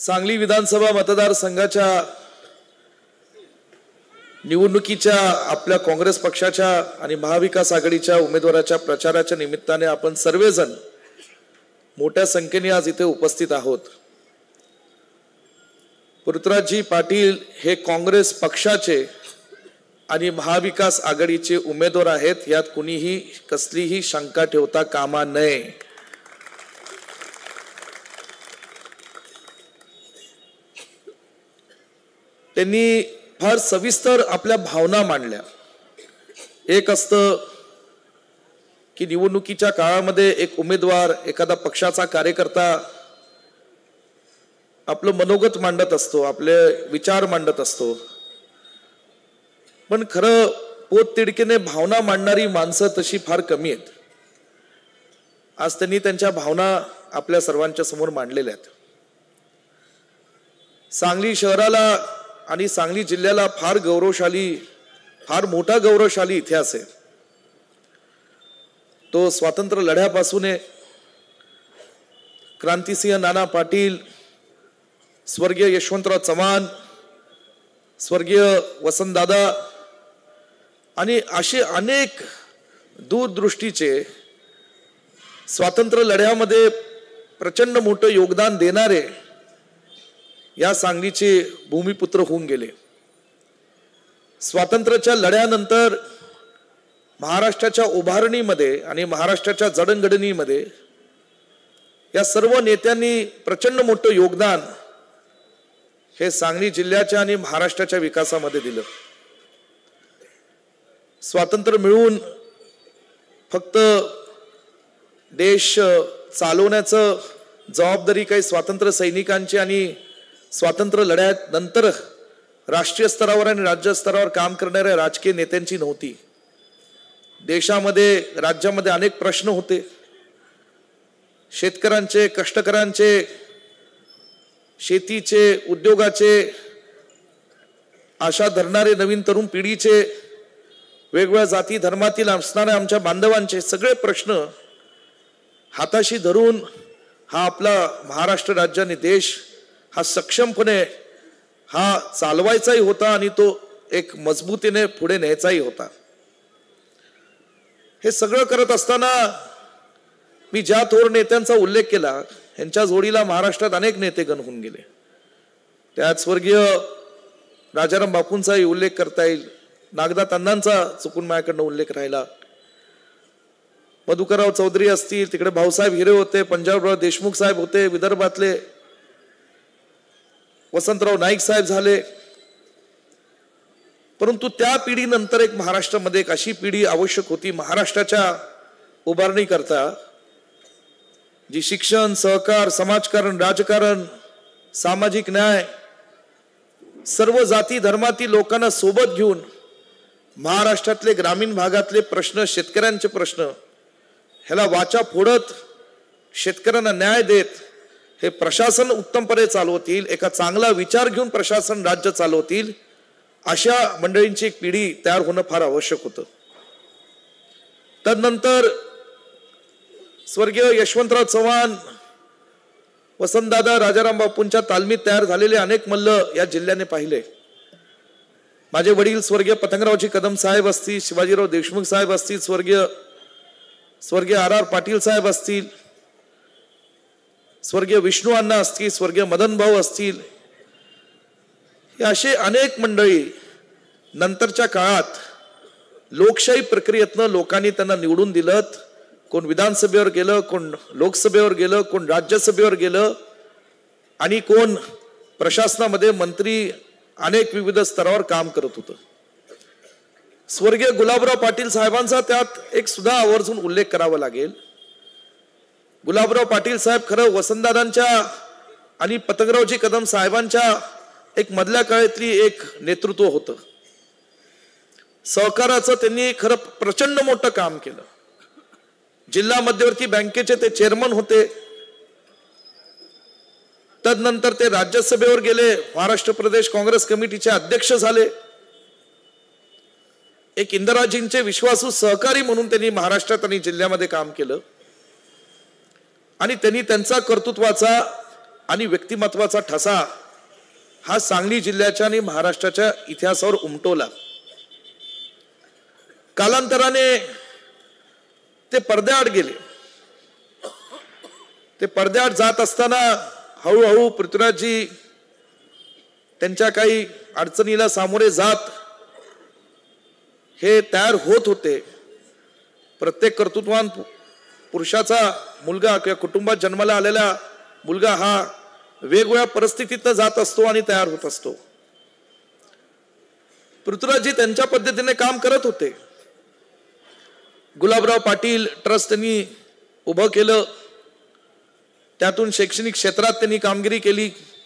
सांगली विधानसभा मतदारसंघाच्या निवडणुकीच्या आपल्या काँग्रेस पक्षाच्या आणि महाविकास आघाडीच्या उमेदवाराच्या प्रचाराच्या निमित्ताने आपण सर्वजण मोठ्या संख्येने आज इथे उपस्थित आहोत। पृथ्वीराजजी पाटील हे काँग्रेस पक्षाचे आणि महाविकास आघाडीचे उमेदवार आहेत, यात कुणीही कसलीही शंका ठेवता कामा नये। त्यांनी फार सविस्तर आपल्या भावना मांडल्या। एक असतं की निवडणुकीच्या काळामध्ये एक उमेदवार, एखादा पक्षाचा कार्यकर्ता आपलं मनोगत मांडत असतो, आपले विचार मांडत असतो, पण खरं पोटतिडकीने भावना मांडणारी माणसं तशी फार कमी आहेत। आज त्यांनी त्यांच्या भावना आपल्या सर्वांच्या समोर मांडलेल्या आहेत। सांगली शहराला आणि सांगली जिल्ह्याला फार गौरवशाली, फार मोठा गौरवशाली इतिहास आहे। तो स्वातंत्र्य लढ्यापासून आहे। क्रांतिसिंह नाना पाटील, स्वर्गीय यशवंतराव चव्हाण, स्वर्गीय वसंतदादा आणि असे अनेक दूरदृष्टीचे स्वातंत्र्य लढ्यामध्ये प्रचंड मोठं योगदान देणारे या सांगलीचे भूमिपुत्र होऊन गेले। स्वातंत्र्याच्या लढ्यानंतर महाराष्ट्राच्या उभारणीमध्ये आणि महाराष्ट्राच्या जडणघडणीमध्ये या सर्व नेत्यांनी प्रचंड मोठं योगदान हे सांगली जिल्ह्याच्या आणि महाराष्ट्राच्या विकासामध्ये दिलं। स्वातंत्र्य मिळून फक्त देश चालवण्याचं जबाबदारी काही स्वातंत्र्य सैनिकांची आणि स्वातंत्र्य लढ्यात नंतर राष्ट्रीय स्तरावर आणि राज्य स्तरावर काम करणाऱ्या राजकीय नेत्यांची नव्हती। देशामध्ये, राज्यामध्ये अनेक प्रश्न होते। शेतकऱ्यांचे, कष्टकऱ्यांचे, शेतीचे, उद्योगाचे, आशा धरणारे नवीन तरुण पिढीचे, वेगवेगळ्या जाती धर्मातील असणाऱ्या आमच्या बांधवांचे सगळे प्रश्न हाताशी धरून हा आपला महाराष्ट्र राज्य आणि देश हा सक्षमपणे हा चालवायचाही होता आणि तो एक मजबूतीने पुढे न्यायचाही होता। हे सगळं करत असताना मी ज्या थोर नेत्यांचा उल्लेख केला, यांच्या जोडीला महाराष्ट्रात अनेक नेतेगण होऊन गेले। त्यात स्वर्गीय राजाराम बापूंचाही उल्लेख करता येईल, नागनाथ अण्णांचा चुकून माझ्याकडनं उल्लेख राहिला, मधुकरराव चौधरी असतील, तिकडे भाऊसाहेब हिरे होते, पंजाबराव देशमुख साहेब होते, विदर्भातले वसंतराव नाईक साहेब झाले। परंतु त्या पिढीनंतर एक महाराष्ट्रामध्ये एक अशी पिढी आवश्यक होती महाराष्ट्राच्या उभारणी करता, जी शिक्षण, सहकार, समाजकारण, राजकारण, सामाजिक न्याय, सर्व जाती धर्मातील लोकांना सोबत घेऊन महाराष्ट्रातले ग्रामीण भागातले प्रश्न, शेतकऱ्यांचे प्रश्न ह्याला वाचा फोडत, शेतकऱ्यांना न्याय देत हे प्रशासन उत्तमपणे चालवतील, एका चांगला विचार घेऊन प्रशासन राज्य चालवतील, अशा मंडळींची एक पिढी तयार होणं फार आवश्यक होतं। तदनंतर स्वर्गीय यशवंतराव चव्हाण, वसंतदादा, राजाराम बापूंच्या तालमीत तयार झालेले अनेक मल्ल या जिल्ह्याने पाहिले। माझे वडील स्वर्गीय पतंगरावजी कदम साहेब असतील, शिवाजीराव देशमुख साहेब असतील, स्वर्गीय आर पाटील साहेब असतील, स्वर्गीय विष्णू अण्णा असतील, स्वर्गीय मदन भाऊ असतील, हे असे अनेक मंडळी नंतरच्या काळात लोकशाही प्रक्रियेतनं लोकांनी त्यांना निवडून दिलं। कोण विधानसभेवर गेलं, कोण लोकसभेवर गेलं, कोण राज्यसभेवर गेलं आणि कोण प्रशासनामध्ये मंत्री अनेक विविध स्तरावर काम करत होतं। स्वर्गीय गुलाबराव पाटील साहेबांचा त्यात एक सुद्धा आवर्जून उल्लेख करावा लागेल। गुलाबराव पाटील साहेब खरं वसंतदादांच्या आणि पतंगरावजी कदम साहेबांच्या एक मधल्या काळातली एक नेतृत्व होतं। सहकाराचं त्यांनी खरं प्रचंड मोठं काम केलं। जिल्हा मध्यवर्ती बँकेचे ते चेअरमन होते, तदनंतर ते राज्यसभेवर गेले, महाराष्ट्र प्रदेश काँग्रेस कमिटीचे अध्यक्ष झाले। एक इंदिराजींचे विश्वासू सहकारी म्हणून त्यांनी महाराष्ट्रात आणि जिल्ह्यामध्ये काम केलं आणि त्यांनी त्यांचा कर्तृत्वाचा आणि व्यक्तिमत्वाचा ठसा हा सांगली जिल्ह्याच्या आणि महाराष्ट्राच्या इतिहासावर उमटवला। कालांतराने ते पडद्याआड गेले। ते पडद्याआड जात असताना हळूहळू पृथ्वीराजजी त्यांच्या काही अडचणीला सामोरे जात हे तयार होत होते। प्रत्येक कर्तृत्ववान पुरुषाचा मुलगा किंवा कुटुंबात जन्माला आलेला मुलगा हा वेगवेगळ्या परिस्थितीतून जात असतो आणि तयार होत असतो। पृथ्वीराजजी त्यांच्या पद्धतीने काम करत होते। गुलाबराव पाटील ट्रस्ट त्यांनी उभं केलं, त्यातून शैक्षणिक क्षेत्रात त्यांनी कामगिरी केली।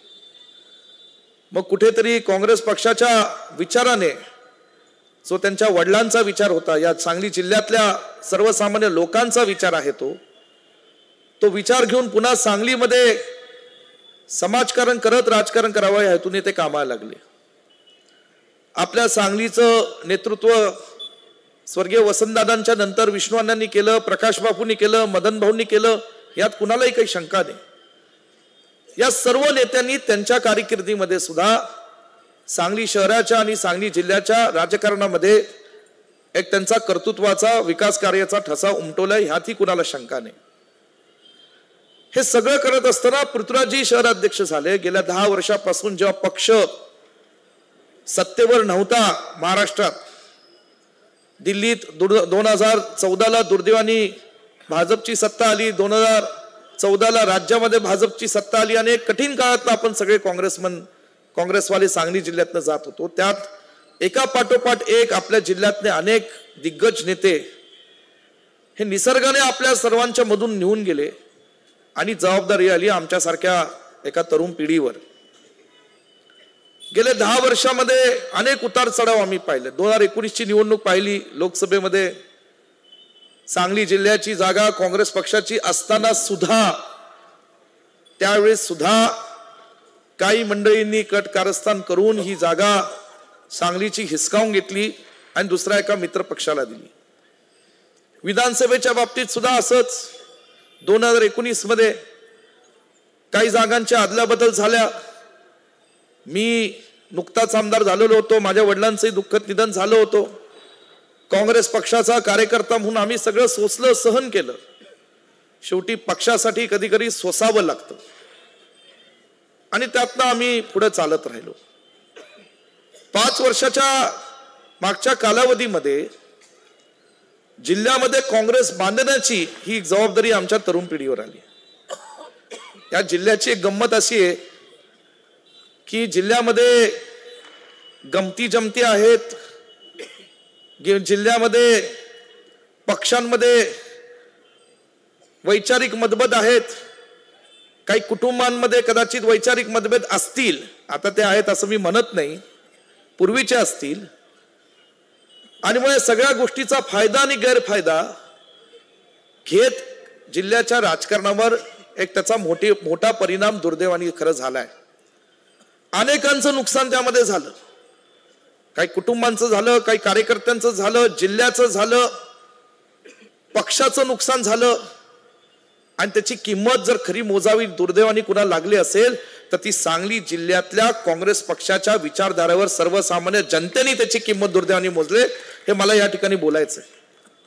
मग कुठेतरी काँग्रेस पक्षाच्या विचाराने जो त्यांच्या वडिलांचा विचार होता, या सांगली जिल्ह्यातल्या सर्वसामान्य लोकांचा विचार आहे, तो विचार घेऊन पुन्हा सांगलीमध्ये समाजकारण करत राजकारण करावं या हेतूने ते कामाला लागले। आपल्या सांगलीचं नेतृत्व स्वर्गीय वसंतदादांच्या नंतर विष्णुअण्णांनी केलं, प्रकाश बापूंनी केलं, मदन भाऊंनी केलं, यात कुणालाही काही शंका नाही। या सर्व नेत्यांनी त्यांच्या कारकिर्दीमध्ये सुद्धा सांगली शहराच्या आणि सांगली जिल्ह्याच्या राजकारणामध्ये एक त्यांचा कर्तृत्वाचा विकास कार्याचा ठसा उमटवला, ह्यातही कुणाला शंका नाही। हे सगळं करत असताना पृथ्वीराजजी शहराध्यक्ष झाले। गेल्या 10 वर्षापासून जेव्हा पक्ष सत्तेवर नव्हता महाराष्ट्रात, दिल्लीत 2014ला दुर्दैवाने भाजपची सत्ता आली, 2014ला राज्यामध्ये भाजपची सत्ता आली आणि कठीण काळात आपण सगळे काँग्रेसवाले सांगली जिल्ह्यातनं जात होतो। त्यात एका पाठोपाठ एक आपल्या जिल्ह्यातले अनेक दिग्गज नेते हे निसर्गाने आपल्या सर्वांच्या मधून निघून गेले आणि जबाबदारी आली आमच्यासारख्या एका तरुण पिढीवर। गेले 10 वर्षामध्ये अनेक उतार चढाव आम्ही पाहिले। 2019ची निवडणूक पाहिली, लोकसभेमध्ये सांगली जिल्ह्याची जागा काँग्रेस पक्षाची असताना सुद्धा त्यावेळेस सुद्धा काही मंडळींनी कट कारस्थान करून ही जागा सांगलीची हिसकावून घेतली आणि दुसऱ्या एका मित्र पक्षाला दिली। विधानसभेच्या बाबतीत सुद्धा असंच 2019 मध्ये काही जागांच्या अदलाबदल झाल्या। मी नुकताच आमदार झालेलो होतो, माझ्या वडिलांचंही दुःखद निधन झालं होतं। काँग्रेस पक्षाचा कार्यकर्ता म्हणून आम्ही सगळं सोसलं, सहन केलं। शेवटी पक्षासाठी कधी कधी सोसावं लागतं आणि त्यातनं आम्ही पुढे चालत राहिलो। 5 वर्षाच्या मागच्या कालावधीमध्ये जिल्ह्यामध्ये काँग्रेस बांधण्याची ही जबाबदारी आमच्या तरुण पिढीवर आली। या जिल्ह्याची एक गंमत अशी आहे की जिल्ह्यामध्ये गमती जमती आहेत, जिल्ह्यामध्ये पक्षांमध्ये वैचारिक मतभेद आहेत, काही कुटुंबांमध्ये कदाचित वैचारिक मतभेद असतील, आता ते आहेत असं मी म्हणत नाही, पूर्वीचे असतील, आणि मग सगळ्या गोष्टीचा फायदा आणि गैरफायदा घेत जिल्ह्याच्या राजकारणावर एक त्याचा मोठा परिणाम दुर्दैवाने खरं झालाय। अनेकांचं नुकसान त्यामध्ये झालं, काही कुटुंबांचं झालं, काही कार्यकर्त्यांचं झालं, जिल्ह्याचं झालं, पक्षाचं नुकसान झालं आणि त्याची किंमत जर खरी मोजावी दुर्दैवाने कुणाला लागली असेल तर ती सांगली जिल्ह्यातल्या काँग्रेस पक्षाच्या विचारधारेवर सर्वसामान्य जनतेने त्याची किंमत दुर्दैवाने मोजले, हे मला या ठिकाणी बोलायचं आहे।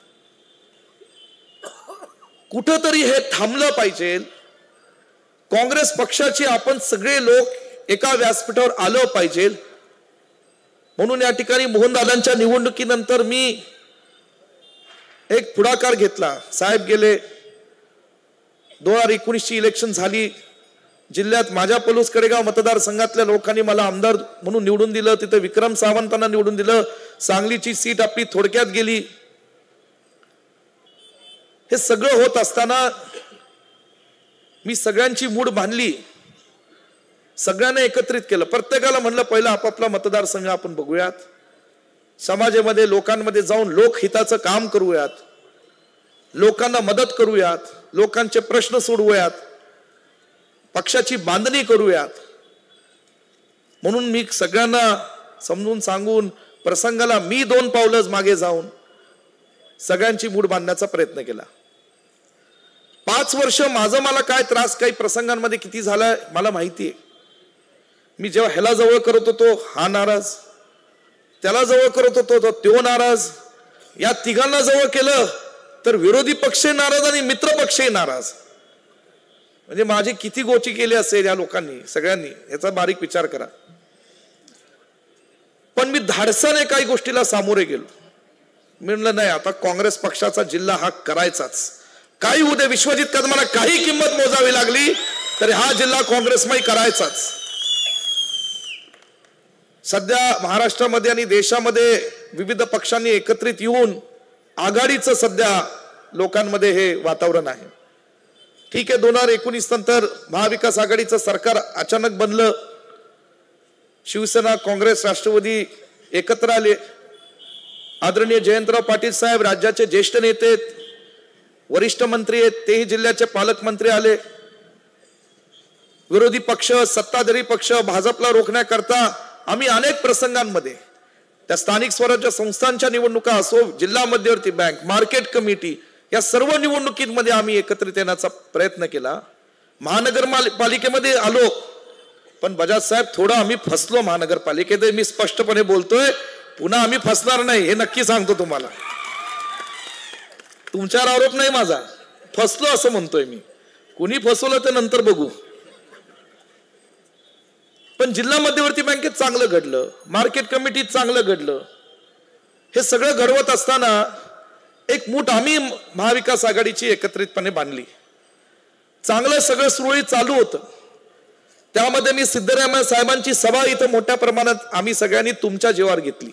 कुठंतरी हे थांबलं पाहिजे। काँग्रेस पक्षाची आपण सगळे लोक एका व्यासपीठावर आलं पाहिजे, म्हणून या ठिकाणी मोहनदादांच्या निवडणुकीनंतर मी एक पुढाकार घेतला। साहेब गेले, 2019ची इलेक्शन झाली, जिल्ह्यात माझ्या पलूस कडेगाव मतदारसंघातल्या लोकांनी मला आमदार म्हणून निवडून दिलं, तिथे विक्रम सावंतांना निवडून दिलं, सांगलीची सीट आपली थोडक्यात गेली। हे सगळं होत असताना मी सगळ्यांची मूड बांधली, सगळ्यांना एकत्रित केलं, प्रत्येकाला म्हणलं पहिला आपापला मतदारसंघ आपण बघूयात, समाजामध्ये लोकांमध्ये जाऊन लोकहिताचं काम करूयात, लोकांना मदत करूयात, लोकांचे प्रश्न सोडवूयात, पक्षाची बांधणी करूयात। म्हणून मी सगळ्यांना समजून सांगून प्रसंगाला मी 2 पावलं मागे जाऊन सगळ्यांची मूड बांधण्याचा प्रयत्न केला। 5 वर्ष माझं मला काय त्रास काही प्रसंगांमध्ये किती झालाय मला माहिती आहे. मी जेव्हा ह्याला जवळ करत होतो हा नाराज, त्याला जवळ करत होतो तो नाराज, या तिघांना जवळ केलं तर विरोधी पक्षही नाराज आणि मित्र पक्षही नाराज. म्हणजे माझी किती गोची केली असेल या लोकांनी सगळ्यांनी, याचा बारीक विचार करा. पण मी धाडसाने काही गोष्टीला सामोरे गेलो. म्हणलं नाही, आता काँग्रेस पक्षाचा जिल्हा हा करायचाच. काही उद्या विश्वजित कदमाला काही किंमत मोजावी लागली तरी हा जिल्हा काँग्रेसमय करायचाच. सध्या महाराष्ट्रामध्ये आणि देशामध्ये विविध पक्षांनी एकत्रित येऊन आघाडीचं सध्या लोकांमध्ये हे वातावरण आहे. ठीक आहे, 2019 नंतर महाविकास आघाडीचं सरकार अचानक बनलं. शिवसेना, काँग्रेस, राष्ट्रवादी एकत्र आले. आदरणीय जयंतराव पाटील साहेब राज्याचे ज्येष्ठ नेते आहेत, वरिष्ठ मंत्री आहेत, तेही जिल्ह्याचे पालकमंत्री आले. विरोधी पक्ष, सत्ताधारी पक्ष, भाजपला रोखण्याकरता आम्ही अनेक प्रसंगांमध्ये त्या स्थानिक स्वराज्य संस्थांच्या निवडणुका असो, जिल्हा मध्यवर्ती बँक, मार्केट कमिटी, या सर्व निवडणुकीमध्ये आम्ही एकत्रित येण्याचा प्रयत्न केला. महानगरपालिकेमध्ये आलो, पण बजाज साहेब थोडं आम्ही फसलो महानगरपालिकेत. मी स्पष्टपणे बोलतोय, पुन्हा आम्ही फसणार नाही हे नक्की सांगतो तुम्हाला. तुमच्यावर आरोप नाही माझा, फसलो असं म्हणतोय मी. कुणी फसवलं ते नंतर बघू. पण जिल्हा मध्यवर्ती बँकेत चांगलं घडलं, मार्केट कमिटीत चांगलं घडलं. हे सगळं घडवत असताना एक मूठ आम्ही महाविकास आघाडीची एकत्रितपणे बांधली. चांगलं सगळं सुरळीत चालू होतं. त्यामध्ये मी सिद्धरामय्या साहेबांची सभा इथं मोठ्या प्रमाणात आम्ही सगळ्यांनी तुमच्या जीवावर घेतली.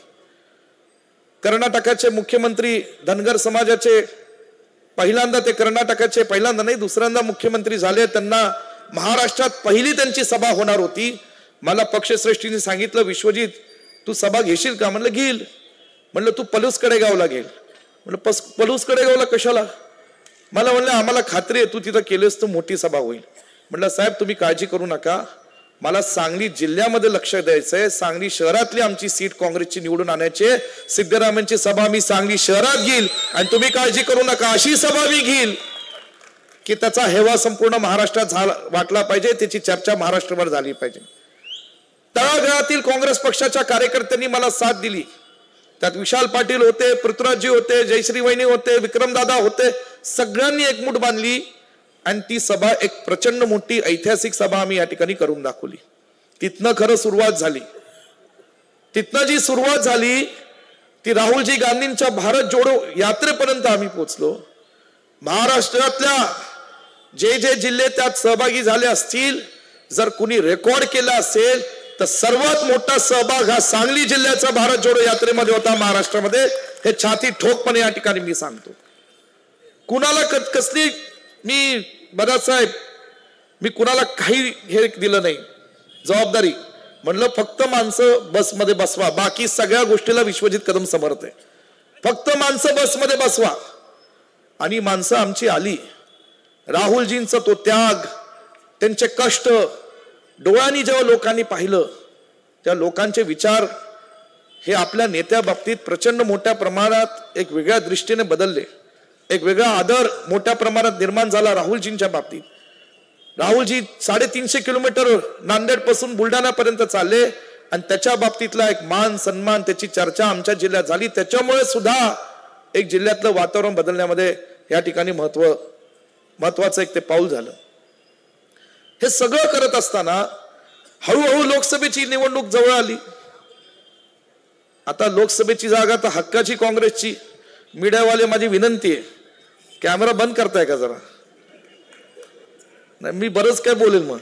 कर्नाटकाचे मुख्यमंत्री धनगर समाजाचे पहिल्यांदा, ते कर्नाटकाचे पहिल्यांदा नाही दुसऱ्यांदा मुख्यमंत्री झाले. त्यांना महाराष्ट्रात पहिली त्यांची सभा होणार होती. मला पक्षश्रेष्ठींनी सांगितलं, विश्वजित तू सभा घेशील का? म्हणलं घेईल. म्हणलं तू पलूस कडेगावला घेईल. म्हणलं पलूस कडेगावला कशाला? मला म्हणलं आम्हाला खात्री आहे तू तिथं केलेस तर मोठी सभा होईल. म्हणलं साहेब तुम्ही काळजी करू नका, मला सांगली जिल्ह्यामध्ये लक्ष द्यायचंय. सांगली शहरातली आमची सीट काँग्रेसची निवडून आणायची. सिद्धरामय्यांची सभा मी सांगली शहरात घेईल आणि तुम्ही काळजी करू नका, अशी सभा मी घेईल की त्याचा हेवा संपूर्ण महाराष्ट्रात वाटला पाहिजे, त्याची चर्चा महाराष्ट्रभर झाली पाहिजे. तळागाळातील काँग्रेस पक्षाच्या कार्यकर्त्यांनी मला साथ दिली. त्यात विशाल पाटील होते, पृथ्वीराजजी होते, जयश्री वहिनी होते, विक्रमदादा होते. सगळ्यांनी एकमूठ बांधली आणि ती सभा एक प्रचंड मोठी ऐतिहासिक सभा आम्ही या ठिकाणी करून दाखवली. तिथनं खरं सुरुवात झाली. तिथनं जी सुरुवात झाली ती राहुलजी गांधींच्या भारत जोडो यात्रेपर्यंत आम्ही पोहोचलो. महाराष्ट्रातल्या जे जे जिल्हे त्यात सहभागी झाले असतील, जर कुणी रेकॉर्ड केला असेल तर सर्वात मोठा सहभाग हा सांगली जिल्ह्याचा भारत जोडो यात्रेमध्ये होता महाराष्ट्रामध्ये. हे छाती ठोकपणे या ठिकाणी मी सांगतो. कुणाला कसली मी बजाज साहेब मी कुणाला काही हे दिलं नाही जबाबदारी. म्हणलं फक्त माणसं बसमध्ये बसवा, बाकी सगळ्या गोष्टीला विश्वजित कदम समर्थ आहे. फक्त माणसं बसमध्ये बसवा. आणि माणसं आमची आली. राहुलजींचा तो त्याग, त्यांचे कष्ट डोळ्यांनी जेव्हा लोकांनी पाहिलं, त्या लोकांचे विचार हे आपल्या नेत्या बाबतीत प्रचंड मोठ्या प्रमाणात एक वेगळ्या दृष्टीने बदलले. एक वेगळा आदर मोठ्या प्रमाणात निर्माण झाला राहुलजींच्या बाबतीत. राहुलजी 350 किलोमीटर नांदेड पासून बुलढाणापर्यंत चालले आणि त्याच्या बाबतीतला एक मान सन्मान, त्याची चर्चा आमच्या जिल्ह्यात झाली. त्याच्यामुळे सुद्धा एक जिल्ह्यातलं वातावरण बदलण्यामध्ये या ठिकाणी महत्वाचं एक ते पाऊल झालं. हे सगळं करत असताना हळूहळू लोकसभेची निवडणूक जवळ आली. आता लोकसभेची जागा तर हक्काची काँग्रेसची. मीडियावाले माझी विनंती आहे, कॅमेरा बंद करताय का जरा? नाही मी बरंच काय बोलेल. मग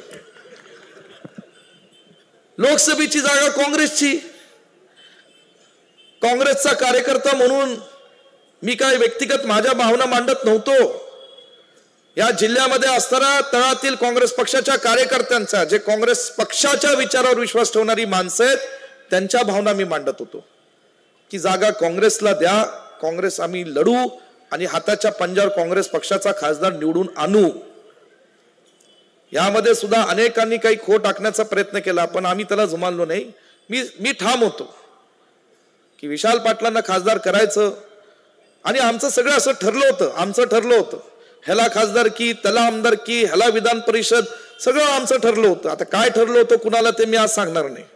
लोकसभेची जागा काँग्रेसची. काँग्रेसचा कार्यकर्ता म्हणून मी काय व्यक्तिगत माझ्या भावना मांडत नव्हतो. या जिल्ह्यामध्ये असणाऱ्या तळातील काँग्रेस पक्षाच्या कार्यकर्त्यांचा, जे काँग्रेस पक्षाच्या विचारावर विश्वास ठेवणारी माणसं आहेत, त्यांच्या भावना मी मांडत होतो की जागा काँग्रेसला द्या, काँग्रेस आम्ही लढू आणि हाताच्या पंजावर काँग्रेस पक्षाचा खासदार निवडून आणू. यामध्ये सुद्धा अनेकांनी काही खो टाकण्याचा प्रयत्न केला, पण आम्ही त्याला जुमानलो नाही. मी ठाम होतो की विशाल पाटलांना खासदार करायचं आणि आमचं सगळं असं ठरलं होतं. ह्याला खासदारकी, त्याला आमदारकी, ह्याला विधान परिषद, सगळं आमचं ठरलं होतं. आता काय ठरलं होतं कुणाला ते मी आज सांगणार नाही.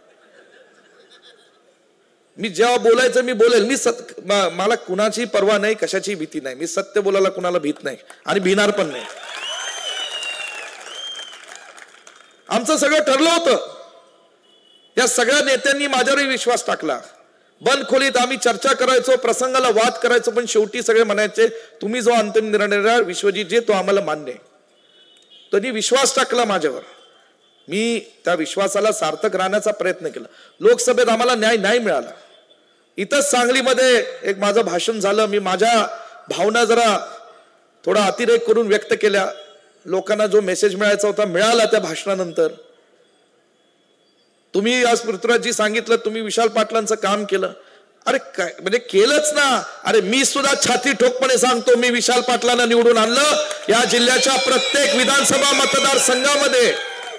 मी जेव्हा बोलायचं मी बोलेल. मला कुणाची पर्वा नाही, कशाची भीती नाही. मी सत्य बोलायला कुणाला भीत नाही आणि भिणार पण नाही. आमचं सगळं ठरलं होतं. या सगळ्या नेत्यांनी माझ्यावरही विश्वास टाकला. बंद खोलीत आम्ही चर्चा करायचो, प्रसंगाला वाद करायचो, पण शेवटी सगळे म्हणायचे तुम्ही जो अंतिम निर्णय विश्वजित जे तो आम्हाला मान्य आहे. त्यांनी विश्वास टाकला माझ्यावर. मी त्या विश्वासाला सार्थक राहण्याचा प्रयत्न केला. लोकसभेत आम्हाला न्याय नाही मिळाला. इथंच सांगलीमध्ये एक माझं भाषण झालं. मी माझ्या भावना जरा थोडा अतिरेक करून व्यक्त केल्या. लोकांना जो मेसेज मिळायचा होता मिळाला त्या भाषणानंतर. तुम्ही आज पृथ्वीराजजी सांगितलं तुम्ही विशाल पाटलांचं काम केलं. अरे काय म्हणजे केलंच ना. अरे मी सुद्धा छाती ठोकपणे सांगतो मी विशाल पाटलांना निवडून आणलं या जिल्ह्याच्या प्रत्येक विधानसभा मतदारसंघामध्ये.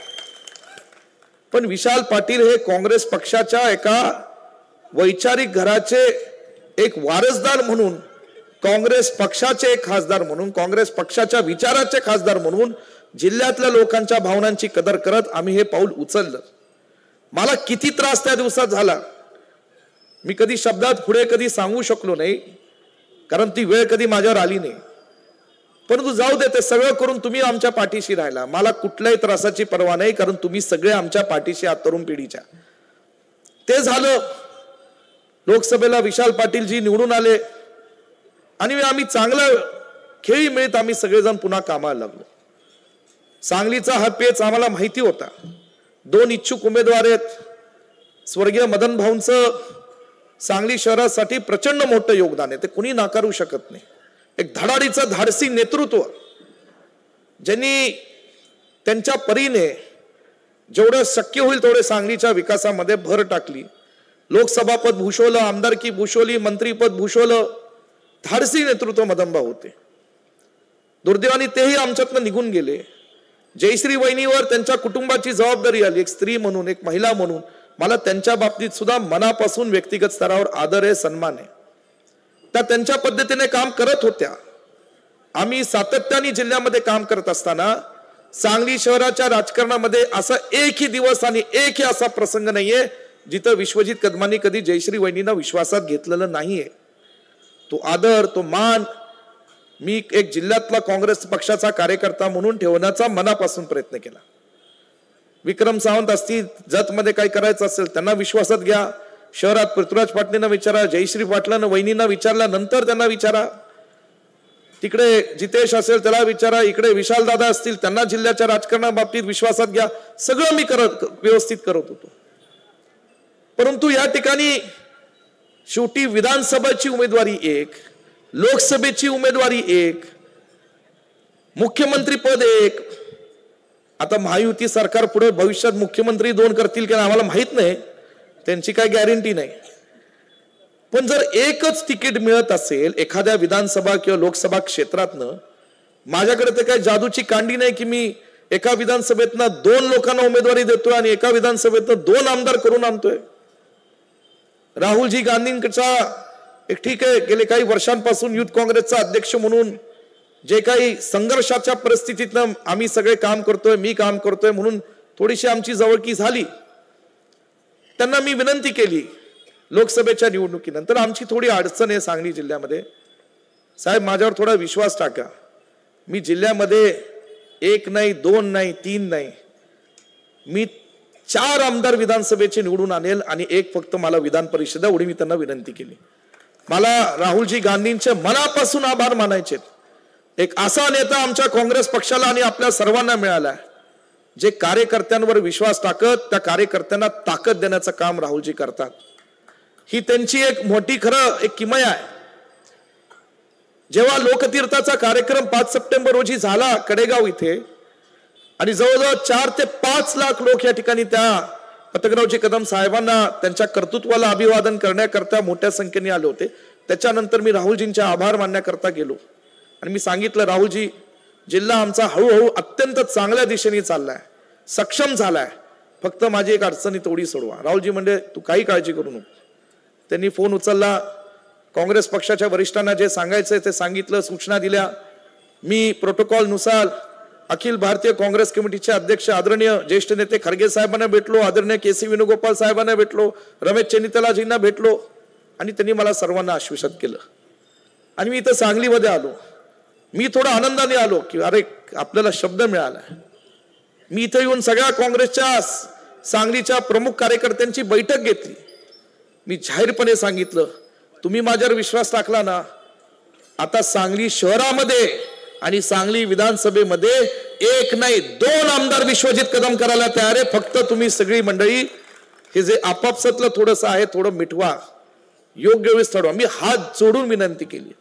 पण विशाल पाटील हे काँग्रेस पक्षाच्या एका वैचारिक घराचे एक वारसदार म्हणून, काँग्रेस पक्षाचे एक खासदार म्हणून, काँग्रेस पक्षाच्या विचाराचे खासदार म्हणून जिल्ह्यातल्या लोकांच्या भावनांची कदर करत आम्ही हे पाऊल उचललं. मला किती त्रास त्या दिवसात झाला मी कधी शब्दात पुढे कधी सांगू शकलो नाही, कारण ती वेळ कधी माझ्यावर आली नाही. परंतु जाऊ दे, ते सगळं करून तुम्ही आमच्या पाठीशी राहिला. मला कुठल्याही त्रासाची पर्वा नाही, कारण तुम्ही सगळे आमच्या पाठीशी आहात तरुण पिढीच्या. ते झालं. लोकसभेला विशाल पाटीलजी निवडून आले आणि आम्ही चांगलं खेळी मिळत आम्ही सगळेजण पुन्हा कामाला लागलो. सांगलीचा हा पेच आम्हाला माहिती होता. 2 इच्छुक उमेदवार आहेत. स्वर्गीय मदन भाऊंचं सांगली शहरासाठी प्रचंड मोठं योगदान आहे, ते कुणी नाकारू शकत नाही. एक धडाडीचं धाडसी नेतृत्व ज्यांनी त्यांच्या परीने जेवढं शक्य होईल तेवढे सांगलीच्या विकासामध्ये भर टाकली. लोकसभापद भूषवलं, आमदारकी भूषवली, मंत्रीपद भूषवलं. धाडसी नेतृत्व मदनभाऊ होते. दुर्दैवाने तेही आमच्यातनं निघून गेले. जयश्री वहिनीवर त्यांच्या कुटुंबाची जबाबदारी आली. एक स्त्री म्हणून, एक महिला म्हणून मला त्यांच्या बाबतीत सुद्धा मनापासून व्यक्तिगत स्तरावर आदर आहे, सन्मान आहे. त्या त्यांच्या पद्धतीने काम करत होत्या. आम्ही सातत्याने जिल्ह्यामध्ये काम करत असताना सांगली शहराच्या राजकारणामध्ये असा एकही दिवस आणि एकही असा प्रसंग नाहीये जिथं विश्वजित कदमांनी कधी जयश्री वहिनींना विश्वासात घेतलेलं नाहीये. तो आदर, तो मान मी एक जिल्ह्यातला काँग्रेस पक्षाचा कार्यकर्ता म्हणून ठेवण्याचा मनापासून प्रयत्न केला. विक्रम सावंत असतील, जतमध्ये काय करायचं असेल त्यांना विश्वासात घ्या. शहरात पृथ्वीराज पाटलांना विचारा, जयश्री पाटलांना वहिनींना विचारल्यानंतर त्यांना विचारा. तिकडे जितेश असेल त्याला विचारा, इकडे विशाल दादा असतील त्यांना जिल्ह्याच्या राजकारणाबाबतीत विश्वासात घ्या. सगळं मी व्यवस्थित करत होतो. परंतु या ठिकाणी शेवटी विधानसभेची उमेदवारी एक, लोकसभेची उमेदवारी एक, मुख्यमंत्री पद एक. आता महायुती सरकार पुढे भविष्यात मुख्यमंत्री 2 करतील की आम्हाला माहित नाही, त्यांची काही गॅरंटी नाही. पण जर एकच तिकीट मिळत असेल एखाद्या विधानसभा किंवा लोकसभा क्षेत्रातनं, माझ्याकडे तर काही जादूची कांडी नाही की मी एका विधानसभेतनं 2 लोकांना उमेदवारी देतोय आणि एका विधानसभेतनं 2 आमदार करून आणतोय. राहुलजी गांधींचा एक ठीक आहे, गेले काही वर्षांपासून युथ काँग्रेसचा अध्यक्ष म्हणून जे काही संघर्षाच्या परिस्थितीतनं आम्ही सगळे काम करतोय, मी काम करतोय म्हणून थोडीशी आमची जवळकी झाली. त्यांना मी विनंती केली लोकसभेच्या निवडणुकीनंतर, आमची थोडी अडचण आहे सांगली जिल्ह्यामध्ये, साहेब माझ्यावर थोडा विश्वास टाका. मी जिल्ह्यामध्ये 1 नाही, 2 नाही, 3 नाही, मी 4 आमदार विधानसभेचे निवडून आणेल आणि 1 फक्त मला विधान परिषद, एवढी मी त्यांना विनंती केली. मला राहुलजी गांधींचे मनापासून आभार मानायचे. एक असा नेता आमच्या काँग्रेस पक्षाला आणि आपल्या सर्वांना मिळाला जे कार्यकर्त्यांवर विश्वास टाकत त्या कार्यकर्त्यांना ताकद देण्याचं काम राहुलजी करतात. ही त्यांची एक मोठी खरं एक किमया आहे. जेव्हा लोकतीर्थाचा कार्यक्रम 5 सप्टेंबर रोजी झाला कडेगाव इथे आणि जवळजवळ 4 ते 5 लाख लोक या ठिकाणी त्या पतंगरावजी कदम साहेबांना त्यांच्या कर्तृत्वाला अभिवादन करण्याकरता मोठ्या संख्येने आले होते. त्याच्यानंतर मी राहुलजींचे आभार मानण्याकरता गेलो आणि मी सांगितलं, राहुलजी जिल्हा आमचा हळूहळू अत्यंत चांगल्या दिशेने चाललाय, सक्षम झालाय, फक्त माझी एक अडचणी तेवढी सोडवा. राहुलजी म्हणजे तू काही काळजी करू नको. त्यांनी फोन उचलला, काँग्रेस पक्षाच्या वरिष्ठांना जे सांगायचंय ते सांगितलं, सूचना दिल्या. मी प्रोटोकॉलनुसार अखिल भारतीय काँग्रेस कमिटीचे अध्यक्ष आदरणीय ज्येष्ठ नेते खरगे साहेबांना भेटलो, आदरणीय के.सी. वेणुगोपाल साहेबांना भेटलो, रमेश चेन्नितलाजींना भेटलो आणि त्यांनी मला सर्वांना आश्वासित केलं. आणि मी इथं सांगलीमध्ये आलो. मी थोडा आनंदाने आलो की अरे आपल्याला शब्द मिळाला. मी इथं येऊन सगळ्या काँग्रेसच्या सांगलीच्या प्रमुख कार्यकर्त्यांची बैठक घेतली. मी जाहीरपणे सांगितलं, तुम्ही माझ्यावर विश्वास टाकला ना, आता सांगली शहरामध्ये आणि सांगली विधानसभेमध्ये एक नाही 2 आमदार विश्वजित कदम करायला तयार आहे. फक्त तुम्ही सगळी मंडळी हे जे आपापसातलं थोडंसं आहे थोडं मिटवा, योग्य वेळेस ठरवा. मी हात जोडून विनंती केली.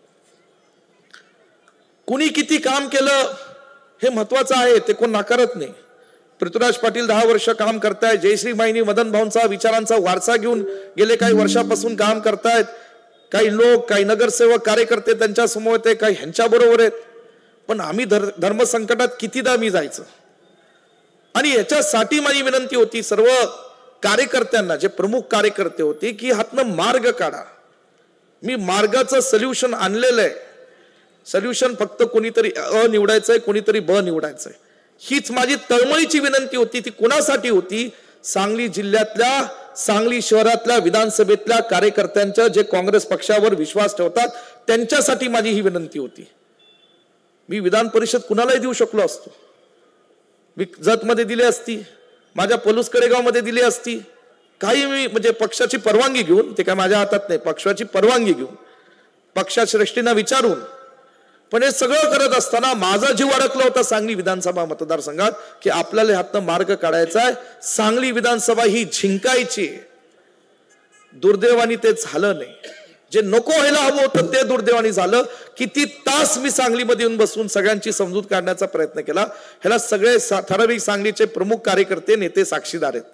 कुणी किती काम केलं हे महत्वाचं आहे, ते कोण नाकारत नाही. पृथ्वीराज पाटील 10 वर्ष काम करतायत. जयश्री माईनी मदन भाऊंचा विचारांचा वारसा घेऊन गेले काही वर्षापासून काम करतायत. काही लोक, काही नगरसेवक, कार्यकर्ते त्यांच्या समोर आहेत, काही ह्यांच्या बरोबर आहेत. पण आम्ही धर्मसंकटात कितीदा मी जायचं. आणि याच्यासाठी माझी विनंती होती सर्व कार्यकर्त्यांना, जे प्रमुख कार्यकर्ते होते, की हातनं मार्ग काढा. मी मार्गाचं सोल्युशन आणलेलं आहे. सोल्युशन फक्त कोणीतरी अ निवडायचंय, कोणीतरी ब निवडायचंय. हीच माझी तळमळीची विनंती होती. ती कोणासाठी होती? सांगली जिल्ह्यातल्या, सांगली शहरातल्या विधानसभेतल्या कार्यकर्त्यांच्या, जे काँग्रेस पक्षावर विश्वास ठेवतात, त्यांच्यासाठी माझी ही विनंती होती. मी विधान परिषद कुणालाही देऊ शकलो असतो. मी जतमध्ये दिली असती, माझ्या पलूस कडेगावमध्ये दिली असती. काही मी म्हणजे पक्षाची परवानगी घेऊन, ते काय माझ्या हातात नाही, पक्षाची परवानगी घेऊन, पक्षश्रेष्ठींना विचारून. पण हे सगळं करत असताना माझा जीव अडकला होता सांगली विधानसभा मतदारसंघात, की आपल्याला ह्यातनं मार्ग काढायचा आहे. सांगली विधानसभा ही जिंकायची. दुर्दैवाने ते झालं नाही. जे नको व्हायला हवं होतं ते दुर्दैवाने झालं. किती तास मी सांगलीमध्ये येऊन बसून सगळ्यांची समजूत काढण्याचा प्रयत्न केला. ह्याला सगळे ठराविक सांगलीचे प्रमुख कार्यकर्ते, नेते साक्षीदार आहेत.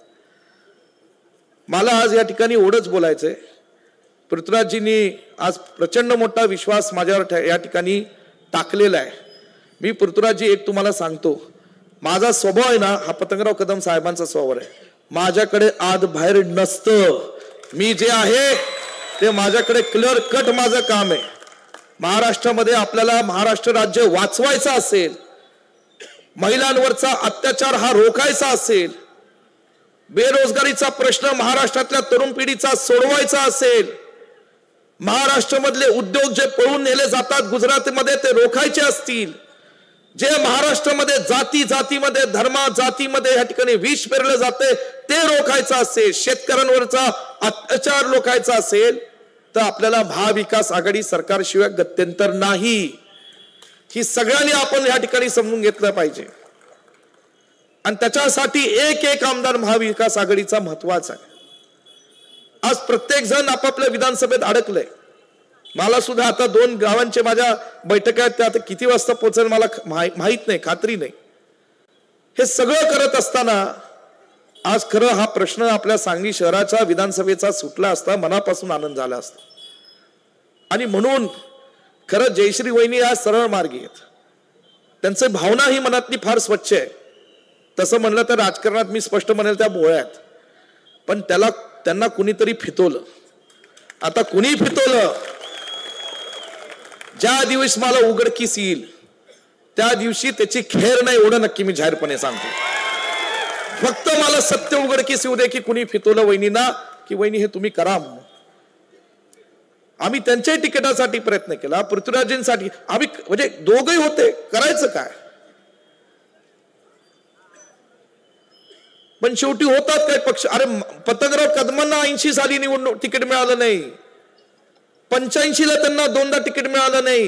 मला आज या ठिकाणी एवढंच बोलायचंय, पृथ्वीराजजींनी आज प्रचंड मोठा विश्वास माझ्यावर या ठिकाणी टाकलेला आहे. मी पृथ्वीराजजी एक तुम्हाला सांगतो, माझा स्वभाव आहे ना, हा पतंगराव कदम साहेबांचा स्वभाव आहे. माझ्याकडे आत बाहेर नसतं. मी जे आहे ते माझ्याकडे क्लिअर कट माझं काम आहे. महाराष्ट्रामध्ये आपल्याला महाराष्ट्र राज्य वाचवायचं असेल, महिलांवरचा अत्याचार हा रोखायचा असेल, बेरोजगारीचा प्रश्न महाराष्ट्रातल्या तरुण पिढीचा सोडवायचा असेल, महाराष्ट्रामधले उद्योग जे पळून नेले जातात गुजरातमध्ये ते रोखायचे असतील, जे महाराष्ट्रामध्ये जातीमध्ये, जातीमध्ये या ठिकाणी विष पेरलं जाते ते रोखायचं असेल, शेतकऱ्यांवरचा अत्याचार रोखायचा असेल, तर आपल्याला महाविकास आघाडी सरकारशिवाय गत्यंतर नाही. ही सगळ्यांनी आपण या ठिकाणी समजून घेतलं पाहिजे. आणि त्याच्यासाठी एक आमदार महाविकास आघाडीचा महत्वाचा आहे. आज प्रत्येक जण आपापल्या विधानसभेत अडकलंय. मला सुद्धा आता 2 गावांचे माझ्या बैठका आहेत, त्या आता किती वाजता पोहोचेल मला माहित नाही, खात्री नाही. हे सगळं करत असताना आज खरं हा प्रश्न आपल्या सांगली शहराच्या विधानसभेचा सुटला असता मनापासून आनंद झाला असता. आणि म्हणून खरं जयश्री वहिनी या सरळ मार्गी आहेत. त्यांची भावना ही मनातली फार स्वच्छ आहे. तसं म्हणलं तर राजकारणात मी स्पष्ट म्हणेल त्या भोळ्या आहेत. पण त्यांना कुणीतरी फितवलं. आता कुणी फितवलं? ज्या दिवस मला उघडकीस येईल त्या दिवशी त्याची खेर नाही, एवढं नक्की मी जाहीरपणे सांगतो. फक्त मला सत्य उघडकीस येऊ दे की कुणी फितवलं वहिनींना, की वहिनी हे तुम्ही करा. आम्ही त्यांच्याही तिकिटासाठी प्रयत्न केला, पृथ्वीराजींसाठी. आम्ही म्हणजे दोघही होते, करायचं काय? पण शेवटी होतात काय पक्ष. अरे पतंगराव कदमांना 80 साली निवडणूक तिकीट मिळालं नाही, 85 ला त्यांना 2दा तिकीट मिळालं नाही,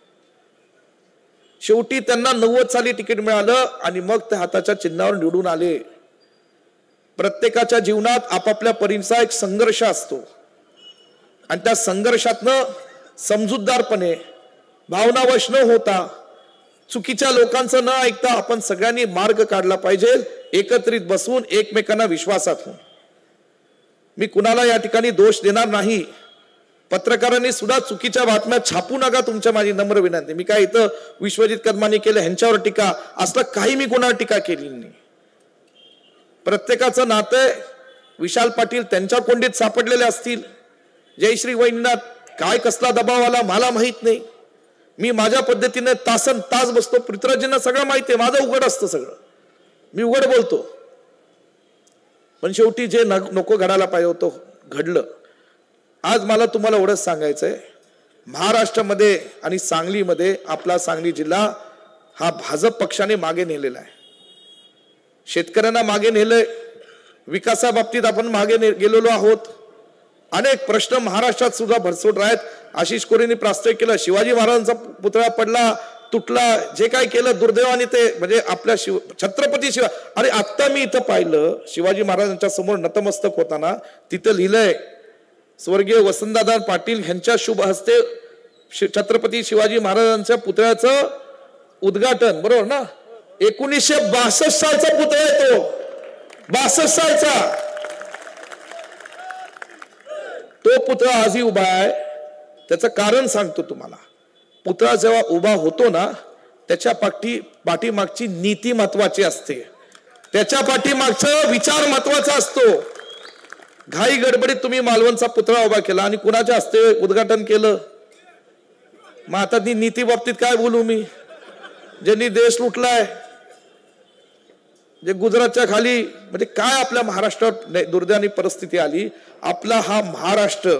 शेवटी त्यांना 90 साली तिकीट मिळालं आणि मग ते हाताच्या चिन्हावर निवडून आले. प्रत्येकाच्या जीवनात आपापल्या परीचा एक संघर्ष असतो आणि त्या संघर्षातनं समजूतदारपणे, भावनावश न होता, चुकीच्या लोकांचं न ऐकता आपण सगळ्यांनी मार्ग काढला पाहिजे, एकत्रित बसून एकमेकांना विश्वासात होऊन. मी कुणाला या ठिकाणी दोष देणार नाही. पत्रकारांनी सुद्धा चुकीच्या बातम्या छापू नका, तुमच्या माझी नम्र विनंती. मी काय इथं विश्वजित कदमांनी केलं ह्यांच्यावर टीका असलं काही मी कोणावर टीका केली नाही. प्रत्येकाचं नातं. विशाल पाटील त्यांच्या कोंडीत सापडलेले असतील, जयश्री वहिनींना काय कसला दबाव आला मला माहित नाही. मी माझ्या पद्धतीने तासन तास बसतो. पृथ्वीराजींना सगळं माहिती आहे, माझं उघड असतं सगळं, मी उघड बोलतो. पण शेवटी जे नको घडायला पाहिजे होतं घडलं. आज मला तुम्हाला एवढंच सांगायचंय, महाराष्ट्रामध्ये आणि सांगलीमध्ये आपला सांगली जिल्हा हा भाजप पक्षाने मागे नेलेला आहे. शेतकऱ्यांना मागे नेलंय, विकासाबाबतीत आपण मागे गेलेलो आहोत. अनेक प्रश्न महाराष्ट्रात सुद्धा भरसोट आहेत. आशिष कोरेंनी प्रास्ताविक केलं, शिवाजी महाराजांचा पुतळा पडला तुटला, जे काय केलं दुर्दैवाने ते म्हणजे आपल्या छत्रपती शिवाय. अरे आत्ता मी इथं पाहिलं, शिवाजी महाराजांच्या समोर नतमस्तक होताना तिथं लिहिलंय स्वर्गीय वसंतदादा पाटील यांच्या शुभ हस्ते छत्रपती शिवाजी महाराजांच्या पुतळ्याचं उद्घाटन. बरोबर ना? 1962 सालचा पुतळा आहे तो, 62 सालचा तो पुतळा आजही उभा आहे. त्याचं कारण सांगतो तुम्हाला. पुतळा जेव्हा उभा होतो ना, त्याच्या पाठीमागची नीती महत्वाची असते, त्याच्या पाठीमागचा विचार महत्वाचा असतो. घाई गडबडीत तुम्ही मालवणचा पुतळा उभा केला आणि कुणाच्या हस्ते उद्घाटन केलं. मग आता ती नीती बाबतीत काय बोलू मी? ज्यांनी देश लुटलाय, जे गुजरातच्या खाली, म्हणजे काय आपल्या महाराष्ट्रात दुर्दैवानी परिस्थिती आली. आपला हा महाराष्ट्र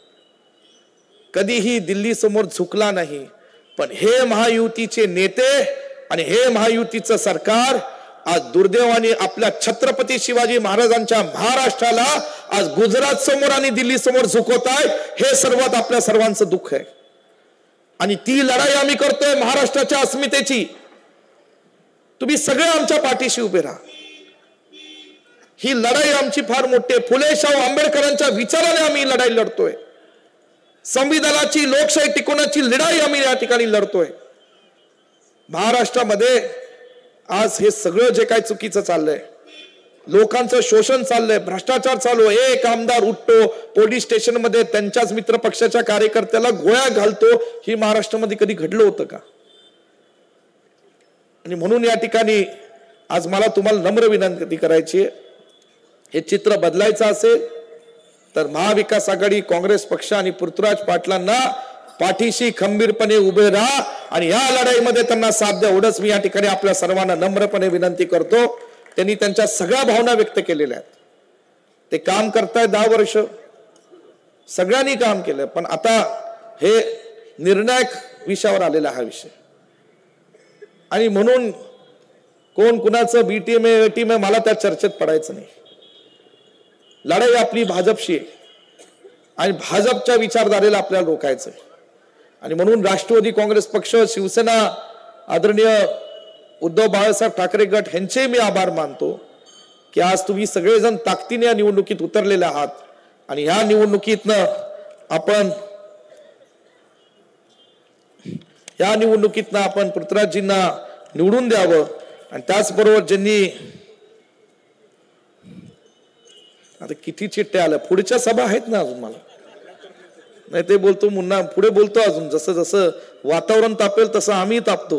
कधीही दिल्ली समोर झुकला नाही. पण हे महायुतीचे नेते आणि हे महायुतीचं सरकार आज दुर्दैवाने आपल्या छत्रपती शिवाजी महाराजांच्या महाराष्ट्राला आज गुजरात समोर आणि दिल्ली समोर झुकवत आहे. हे सर्वात आपल्या सर्वांचं दुःख आहे. आणि ती लढाई आम्ही करतोय महाराष्ट्राच्या अस्मितेची. तुम्ही सगळे आमच्या पाठीशी उभे राहा. ही लढाई आमची फार मोठी आहे. फुले शाहू आंबेडकरांच्या विचाराने आम्ही लढाई लढतोय. संविधानाची लोकशाही टिकवण्याची लढाई आम्ही या ठिकाणी लढतोय. महाराष्ट्रामध्ये आज हे सगळं जे काही चुकीचं चाललंय, लोकांचं शोषण चाललंय, भ्रष्टाचार चालू आहे. एक आमदार उठतो पोलीस स्टेशन मध्ये त्यांच्याच मित्र पक्षाच्या कार्यकर्त्याला गोळ्या घालतो. ही महाराष्ट्रामध्ये कधी घडलं होतं का? आणि म्हणून या ठिकाणी आज मला तुम्हाला नम्र विनंती करायची आहे, हे चित्र बदलायचं असेल तर महाविकास आघाडी, काँग्रेस पक्ष आणि पृथ्वीराज पाटलांना पाठीशी खंबीरपणे उभे राहा आणि या लढाईमध्ये त्यांना साथ द्या. एवढंच मी या ठिकाणी आपल्या सर्वांना नम्रपणे विनंती करतो. त्यांनी त्यांच्या सगळ्या भावना व्यक्त केलेल्या आहेत. ते काम करतायत 10 वर्ष, सगळ्यांनी काम केलं. पण आता हे निर्णायक विषयावर आलेला हा विषय. आणि म्हणून कोण कुणाचं बीटीएम आहे एटीएम आहे मला त्या चर्चेत पडायचं नाही. लढाई आपली भाजपशी आहे आणि भाजपच्या विचारधारेला आपल्याला रोखायचं आहे. आणि म्हणून राष्ट्रवादी काँग्रेस पक्ष, शिवसेना, आदरणीय उद्धव बाळासाहेब ठाकरे गट यांचे मी आभार मानतो की आज तुम्ही सगळेजण ताकदीने या निवडणुकीत उतरलेले आहात. आणि ह्या निवडणुकीतनं आपण पृथ्वीराजजींना निवडून द्यावं. आणि त्याचबरोबर ज्यांनी आता किती चिठ्ठ्या आल्या, पुढच्या सभा आहेत ना अजून, मला नाही ते बोलतो मुन्ना पुढे बोलतो अजून. जसं जसं वातावरण तापेल तसं आम्ही तापतो.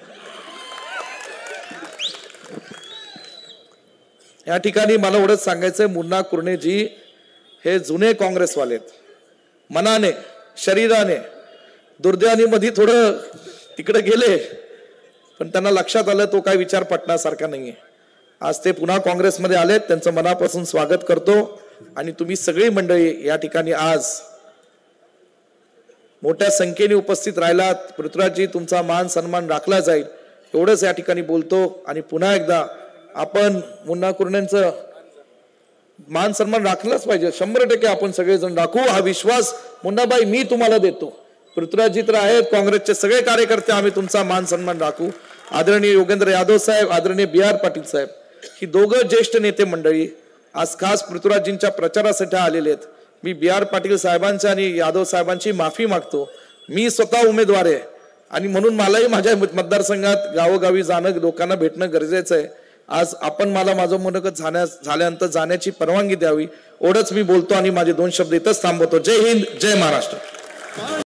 या ठिकाणी मला एवढंच सांगायचंय, मुन्ना कुर्णेजी हे जुने काँग्रेसवाले आहेत. मनाने शरीराने दुर्दैवाने मध्ये थोडं तिकडे गेले, पण त्यांना लक्षात आलं तो काय विचार पटण्यासारखा नाहीये. आज ते पुन्हा काँग्रेसमध्ये आलेत. त्यांचं मनापासून स्वागत करतो. आणि तुम्ही सगळी मंडळी या ठिकाणी आज मोठ्या संख्येने उपस्थित राहिलात. पृथ्वीराजजी तुमचा मान सन्मान राखला जाईल एवढंच या ठिकाणी बोलतो. आणि पुन्हा एकदा आपण मुन्ना कुर्णेंचं मान सन्मान राखलाच पाहिजे. 100% आपण सगळेजण राखू. हा विश्वास मुन्नाबाई मी तुम्हाला देतो. पृथ्वीराजजी तर आहेत, काँग्रेसचे सगळे कार्यकर्ते आम्ही तुमचा मान सन्मान राखू. आदरणीय योगेंद्र यादव साहेब, आदरणीय BR पाटील साहेब, ही दोघं ज्येष्ठ नेते मंडळी आज खास पृथ्वीराजजींच्या प्रचारासाठी आलेले आहेत. मी BR पाटील साहेबांच्या आणि यादव साहेबांची माफी मागतो. मी स्वतः उमेदवार आहे आणि म्हणून मलाही माझ्या मतदारसंघात गावोगावी जाणं, लोकांना भेटणं गरजेचं आहे. आज आपण मला माझं मनोगत झाल्यानंतर जाण्याची परवानगी द्यावी एवढंच मी बोलतो आणि माझे 2 शब्द इथंच थांबवतो. जय हिंद, जय महाराष्ट्र.